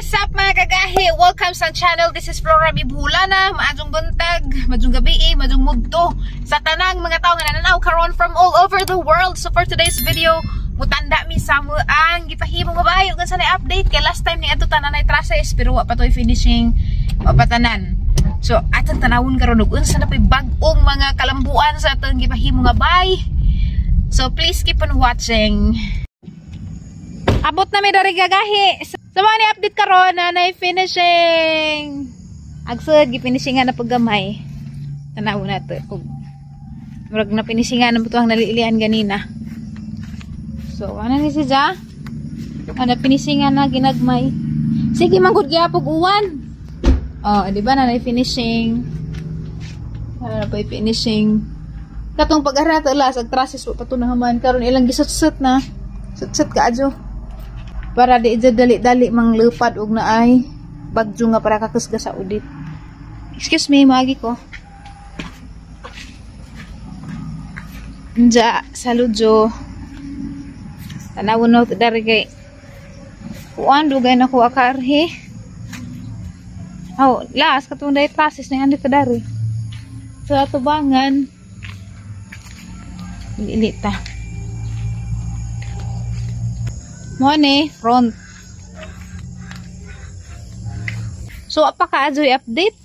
What's up mga kagahi? Welcome sa channel. This is Flora Bibulana. Maadong buntag, madong gabi, madong mugto sa tanang mga tao nga nananaw karon from all over the world. So for today's video, mutanda mi sa mo ang gipahimo nga bayo kan sa update kay last time ni ato tananay traces pero wa pa toy finishing mapatanan. So atong tanawon karon ug unsa na pay bag-ong mga kalambuan sa atong gipahimo nga bay. So please keep on watching. Abot na mi dari gagahi. So mga ni-update karon na finishing. Agsud gi-finishingan na paggamay. Tanaw na to. Murag na finishingan na butuang nalilian ganina. So ano ni siya? Ano finishingan na ginagmay. Sige manggod gyapog uwan. Oh, di ba na finishing? Ano pa finishing? Katong pag-arata las ag traces wa patunahaman karon ilang gisut-sut na. Sut-sut ka adyo. Para di dali-dali manglupad og naay bagyo nga para kakusga sa udit. Excuse me, magi ko. Nja, saludyo. Tanawon no dari kay kuan dugay na ko akarhi. Oh, last katong day process na andi ka dari. Sa tubangan. Ilita. Money front. So apaka ajoy update?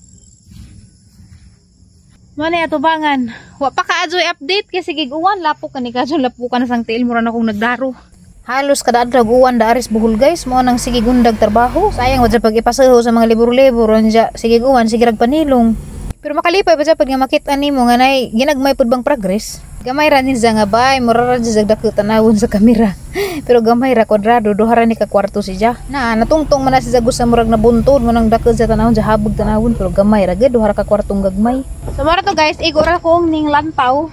Money atubangan. Wa pa ka ajoy update kasi giguan lapo kani kadto lapo ka na sang tiil mura na kong nagdaro. Halos kada adlaw guwan daaris buhol guys mo nang sige gundag trabaho. Sayang wa pag ipasaho sa mga libro-libro nya sige guwan sige panilong. Pero makalipay pa pag nga makita nimo nga nay ginagmay pud bang progress. Gamay ra ni nga bay mura ra jud dako tanawon sa kamera. Pero gamay ra kwadrado duha ni ka kwarto siya. Na natungtong man na si Zagus sa murag na buntod mo nang dako sa tanawon sa habog tanawon pero gamay ra gid duha ka kwartong gagmay. So mara to guys igo ra kong ning lantaw.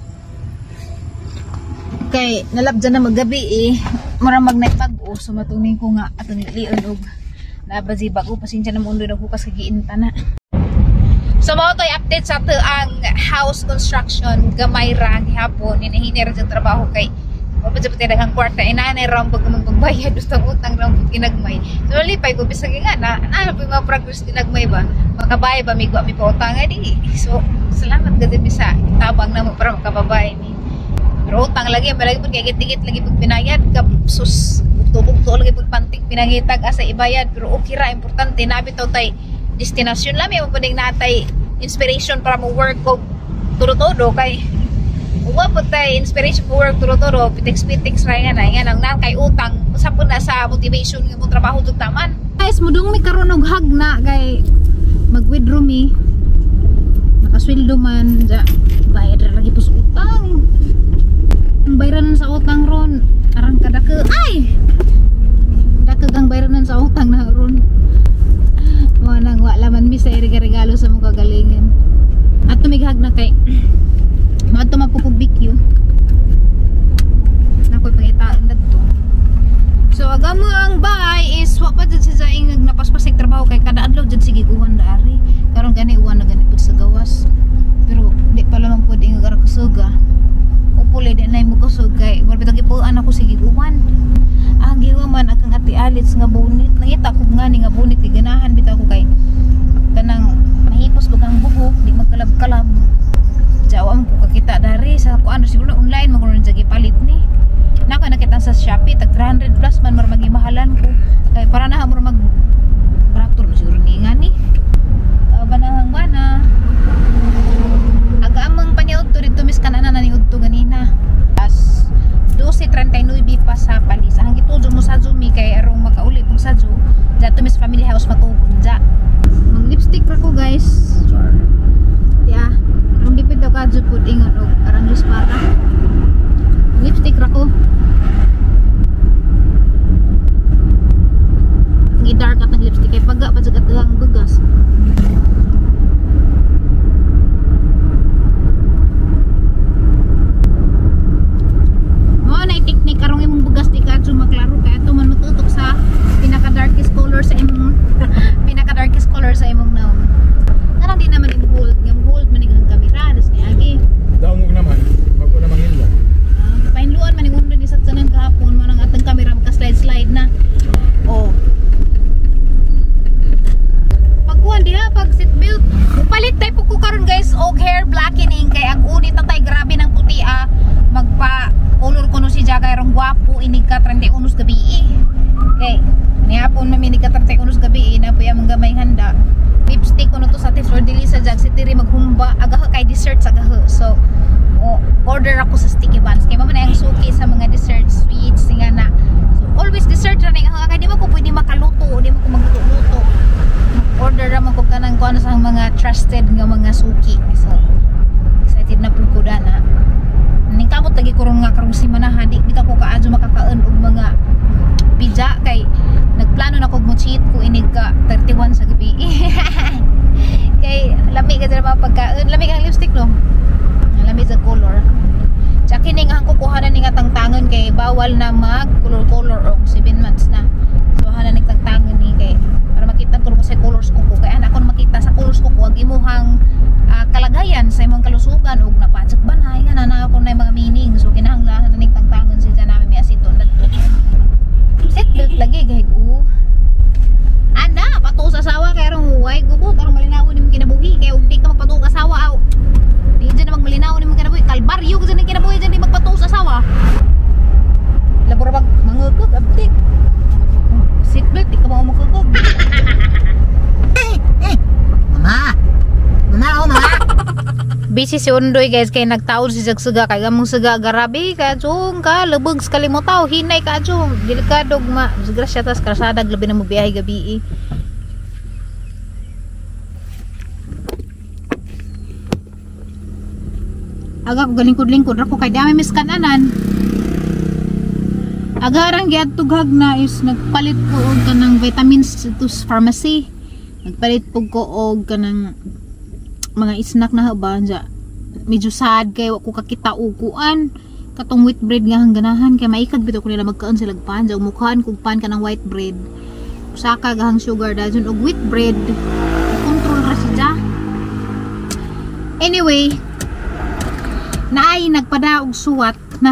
Kay nalabjan na maggabi mura mag-night bag-o so matuning ko nga atong lion og nabazi bag-o pasensya na mo undoy na hukas kagiinta na. So mao toy update sa ato ang house construction gamay ra gihapon hinahinir sa trabaho kay mapud sa daghang kwarta inanay ra pag magbayad ustang utang ra pud ginagmay. So lipay ko bisag nga na po mga progress ginagmay ba makabay ba mi pa utang di. So salamat gid bisa tabang na mo para makababay ni. Pero utang lagi malagi pud kay git-git lagi pud binayad kap sus tubog-tubog lagi pud pantik pinangitag asa ibayad pero okay ra importante nabi to tay destinasyon lang may pwedeng natay inspiration para mo work ko todo-todo kay uwa po tayo inspiration for work todo-todo pitix-pitix ra nga nang kay utang usap po na sa motivation nga mo trabaho tug taman guys mudong mi karon og hagna kay mag-withdraw mi nakasweldo man ja bayad ra lagi pus utang ang bayaran sa utang ron arang kadake ay dake ang bayaran sa utang na ron nang wa laman mi sa regalo sa mga kagalingan at tumighag na kay maadto mapukog bikyo nakoy pangitaan dadto so agamo ang bay is wa pa jud siya ingag napaspasig trabaho kay kada adlaw jud sige uwan daari karon gani uwan na gani pud sa gawas pero di pa lamang pud ingag ara kusuga upuli di nay mo kusug kay wala bitag ipuan ako sige uwan ang giwaman akang ati alits nga bunit nangita ko nga ni nga bunit ganahan bitaw ko kay kanang mahipos bagang buhok di magkalab-kalab jawam ko kakita dari sa kuan siguro na online magron jagi palit ni naka nakita sa Shopee tag 300 plus man mar magimahalan ko kay para na mo mag traktor siguro ni nga ni banahang bana aga amang panyaud to dito mis kanana na ni udto ganina as 12:39 pa sa palis ang gitujo mo sa Zumi kay arong makauli pong sa Zo dito mis family house matubon ja mag lipstick ra ko guys yeah arong dipid daw kadyo pud ingon og arang lis para lipstick ra ko gi dark at ang lipstick kay paga pa sa katang bugas teknik karong imong bugas di kadto maklaro kay ato man matutok sa pinaka darkest color sa imong naon. Nara di naman imong gold man ang kamera das ni agi. Daw mo naman, bago na mangilwa. Painluan man ning undo ni sa tanan kahapon man ang atong kamera magka slide na. Oh. gwapo ini ka 31 gabi kay nihapon mamini ka 31 gabi na puya mga may handa lipstick kuno to sa Flor de Lis jag si tiri maghumba agaha kay dessert sa gaha. So order ako sa sticky buns kay mamo na ang suki sa mga dessert sweets nga na. So always dessert ra nga kay di mo ko pwede makaluto, di mo ko magluto. Order ra man ko kanang kuan sa mga trusted nga mga suki. So excited na pud ko dana. Ning kamot lagi kurong nga karong simana di bitaw ko kaadyo makakaon og mga pizza kay nagplano na ko mo cheat ko inig ka 31 sa gabi. Kay lami ka dira pagkaon, lami ang lipstick no. Lami sa color. Sa kining ang kukuhanan ni nga tangtangon kay bawal na mag color og 7 months na. So hanan ning tangtangon ni kay para makita ko sa colors ko kay anak ko makita sa colors ko ag imuhang kalagayan sa imong kalusugan ug napajak banay nga na ako na mga meaning. So kinahanglan ning tangtangon si namin mi asiton dadto. Seatbelt lagi gay ko. Ana pato sa asawa kay rong way gubot aron malinawon nimo kinabuhi kay ug di ka magpato sa asawa aw. Di dyan na magmalinaw nimo kinabuhi kalbaryo ka dyan kinabuhi dyan di magpato sa asawa. Labor bag mangugog abtik. Seatbelt di ka mo magugog. Mama. Busy si Undoy guys kay nagtaon si Sagsuga kay gamong suga garabi ka jung ka lubog sa kalimutaw hinay ka jung delikado ma grasya tas krasada labi na mo biyahe gabi aga ko galingkod-lingkod ra ko kay dami miskananan agarang gyud tughag na is nagpalit ko og kanang vitamins to pharmacy nagpalit pug ko og kanang mga snack na haba dya. Medyo sad kay wako kakita uguan katong wheat bread nga hangganahan kay maikag bitaw ko nila magkaon sila pan dya umukhaan kog pan ka ng white bread usaka gahang sugar dajon og wheat bread control ra siya. Anyway naay nagpadaog suwat na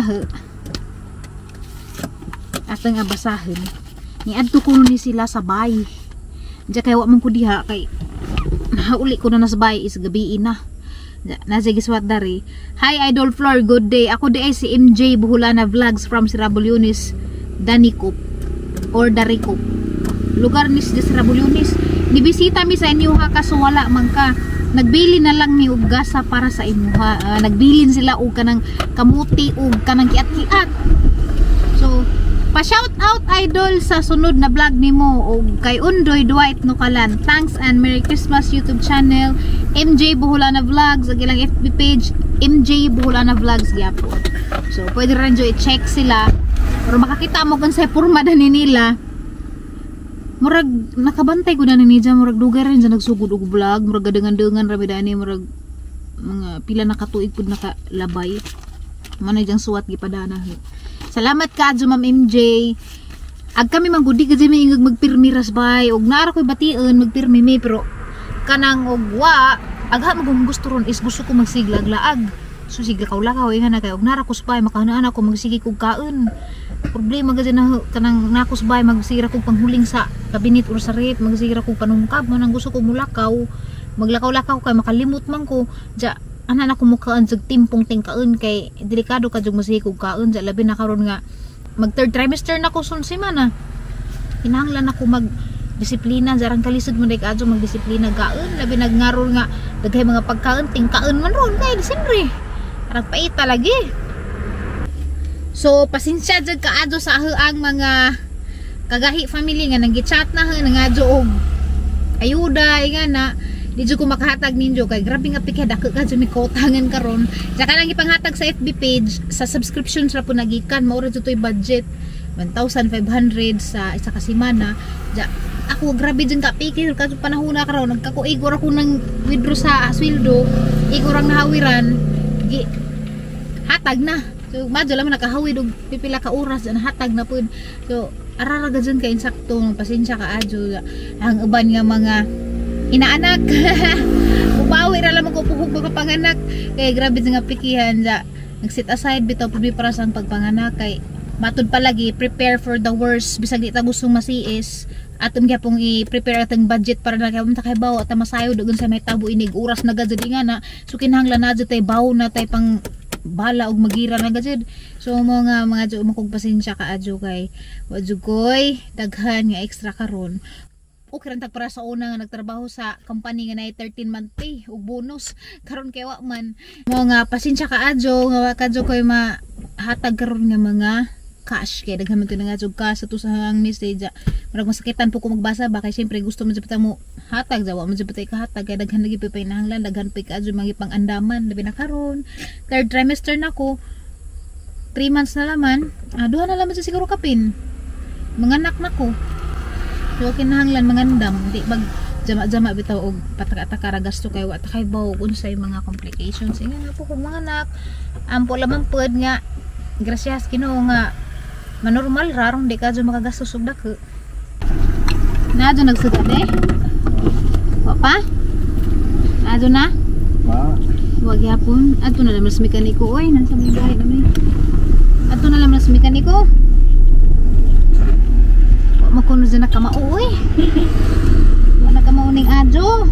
atang abasahin ni adto ko ni sila sa bay dya kay wa man ko diha kay nauli ko na nasabay is gabi na. Nasa giswat dari. Hi Idol Floor, good day. Ako di ay si MJ Buhulana Vlogs from Sirabulyonis, Danicop or Daricop. Lugar ni Sirabulyonis. Nibisita mi sa inyo ha kaso wala man ka. Nagbili na lang ni og gasa para sa inyo ha. Nagbilin sila og kanang kamuti og kanang kiat-kiat. So pa-shout out idol sa sunod na vlog nimo og kay Undoy Dwight Nukalan. Thanks and Merry Christmas YouTube channel MJ Buhulana Vlogs ag ilang FB page MJ Buhulana Vlogs gyapon. So pwede rin jo i-check sila or makakita mo kung sa porma dani nila. Murag nakabantay ko na ni dyan murag dugay rin dyan nagsugod og vlog murag gadangan-dangan rami dani murag mga pila na katuig pud nakalabay. Manay diyang suwat gipadana. Salamat ka adyo Ma'am MJ. Ag kami manggudi kasi may ingag magpirmi rasbay og naara ko'y bation magpirmi mi pero kanang og wa agha magong gusto ron is gusto ko magsiglag laag. So sigla kaw-lakaw nga na kay og nara ko sabay makahanaan ako magsigi kog kaon. Problema kasi na kanang nakos bay magsira kog panghuling sa kabinet or sa rep magsira kog panungkab man ang gusto ko mulakaw. Maglakaw-lakaw kay makalimot man ko. Ja ana na ko mukaan sa timpong tingkaon kay delikado ka jud masihig og kaon sa labi na karon nga mag third trimester na ko sunsimana kinahanglan ako mag disiplina jarang kalisod mo day kadto magdisiplina kaon labi nagngarol nga daghay mga pagkaon tingkaon man ron kay Disyembre arang paita lagi. So pasensya jud kaadto sa ang mga kagahi family nga nang-chat na nga og ayuda nga na di jud ko makahatag ninyo kay grabe nga pikha dako ka jud mi kotangan karon. Saka nang ipanghatag sa FB page sa subscriptions ra po nagikan mao ra jud toy budget 1,500 sa isa ka semana. Ja ako grabe jud ka pikir ka panahon na karon nagkakuigor ako nang withdraw sa sweldo igorang nahawiran gi hatag na. So madyo lang nakahawid og pipila ka oras na hatag na pud. So araraga jud ka insakto pasensya ka adyo ang uban nga mga inaanak upawi ra lamang ko puhog pagpanganak kay grabe nga pikihan ja nag-set aside bitaw pud para sa pagpanganak kay matud palagi prepare for the worst bisag di ta gustong masiis aton gyapong i-prepare atong budget para na kay kay bawo at masayo dugon sa may tabo inig oras na gad nga na so kinahanglan na jud tay bawo na tay pang bahala og magira na gajud. So mga jo makog pasensya ka adyo kay wa jud koy daghan nga extra karon. Okay ran tag para sa una nga nagtrabaho sa company nga nay 13-month pay ug bonus karon kay wa man. Mo nga pasensya ka adyo nga wa kadyo koy mahatag karon nga mga cash kay daghan man to nga jud cash sa tusang message. Murag masakitan po ko magbasa ba kay syempre gusto man jud mo hatag jawa man jud patay ka hatag kay daghan lagi pay nahanglan daghan pay ka adyo mga pang-andaman labi na karon. Third trimester na ko. 3 months na laman. Duha na laman sa siguro kapin. Manganak na ko. So kinahanglan mangandam di bag jama-jama bitaw og pataka-taka gasto kay wa ta kay baw unsay mga complications ingon na po kung mga anak ampo lamang pud nga gracias Ginoo nga manormal rarong di ka jo makagastos og dako na jo nagsugat wa pa adto na wag yapon adto na lang mas mekaniko oy nasa may bahay naman adto na lang mas mekaniko makuno dyan na kamauwi wala kamauning adyo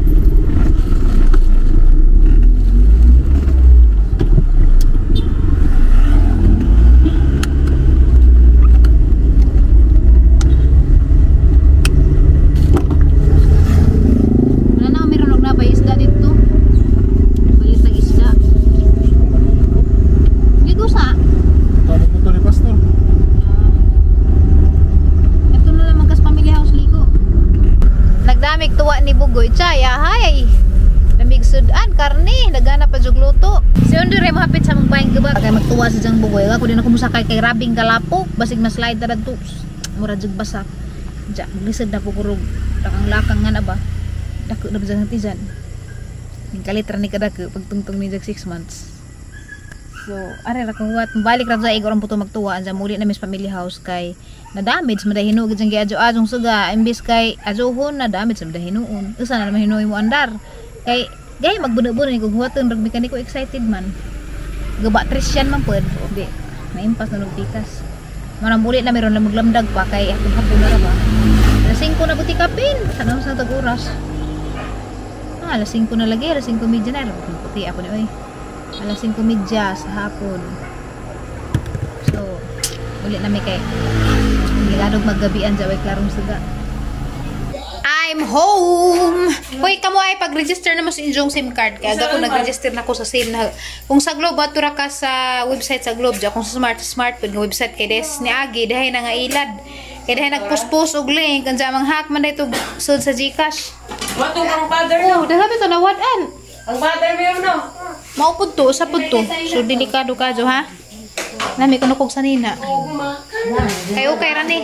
wala na meron og nabay isda dito balit ang isda ligo sa Tawag mo to ni Pastor. Nagdamig tuwa ni Bugoy Chaya hay lamig sudan karne nagana pa jug luto si Ondre mahapit sa mong paing gabag kay magtuwa sa jang Bugoy ako din ako musakay kay rabing kalapok basig na slide ra dito mura jug basak ja lisod na po kurog lakang nga na ba dako na ba tijan ning kalitra ni kadako pagtungtong ni jag 6 months. So, are ra kung wat balik ra sa igorong puto magtuwa anja muli na mis family house kay na damage man dahino gid jang giadyo-adjong suga imbis kay adyohon na damage man dahinuon. Usa na naman hinuoy mo andar. Kay gay magbuno-buno ni kung huwaton rag mekaniko excited man. Gaba trisyan man pud. Di maimpas na nugtikas. Manang muli na meron lang maglamdag pa kay atong hapon na ra ba. Alas 5 na buti kapin. Sana sa tag oras. Alas 5 na lagi, alas 5:30 na puti ako ni oy. Alas 5:30 sa hapon. So, ulit na may kay giladog maggabian sa way klarong suga. I'm home! Hoy, kamo ay pag-register na mo sa inyong SIM card. Kaya ako nag-register na ko sa SIM na. Kung sa Globe, atura ka sa website sa Globe. Kung sa smartphone nga website kay Des ni Agi, dahay na nga ilad. Kaya dahay nagpost-post og link. Ang jamang hack man na ito sud sa Gcash. Watong ang father Oh, dahabi ito nawadan. Ang father mo no. Maupod to, usapod to. So, delikado ka, Jo, ha? Nami ko nukog sa nina. Kayo kay Rani.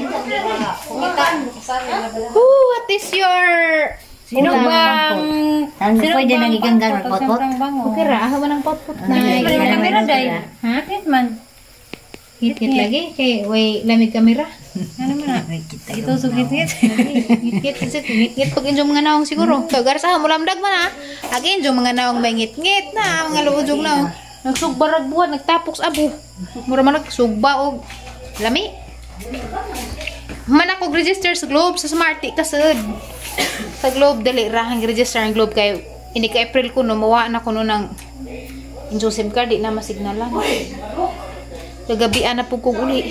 What is your... Sino bang... Sino pwede nagiganggang magpotpot? Okay ra, aha man ang potpot na. Kamera day. Ha? Man. Hit-hit lagi. Kay, way, lamig kamera. Ano man na? Ito sugit-hit. Ngit-ngit pag injong mga naong siguro. So, garsahan mo lamdag man ha. Agi injong mga naong may ngit-ngit na. Mga luwajong naong. Nagsugbarag buwan, nagtapoks abo. Mura man nagsugba o lami. Man ako register sa Globe, sa Smarty kasud. Sa Globe, dali rahang register ang Globe kayo. Ini ka April ko no, mawa na ko no ng injong SIM card, di na masignalan. Kagabian na po kong uli.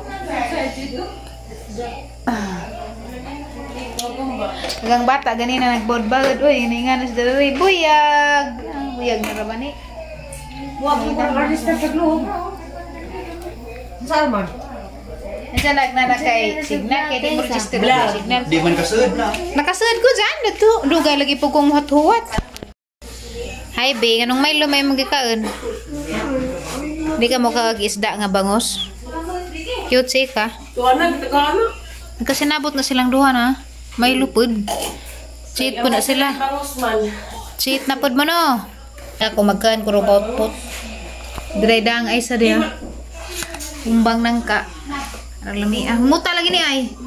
Hanggang bata ganina nagbod-bagod. Uy, ini nga na si Daloy. Buyag! Buyag na raman eh. Wa mo ka register sa Globe. Saan man? Nandiyan na kay Signal. Kaya di mo register na Signal. Di man kasud na. Nakasud ko dyan. Dito. Dugay lagi po kong huwat-huwat. Hi, be. Anong may lumay mong gikaon? Di ka mo kag-isda nga bangos? Cute siya ka. Tuwanan, tagana. Nagkasinabot na silang duha na. May lupod. Cheat po na sila. Bangos man. Cheat na pod mo no. Ako magkaan ko robot. Diray daang ay sa diya. Umbang nang ka. Arang lami. Muta lagi ni ay.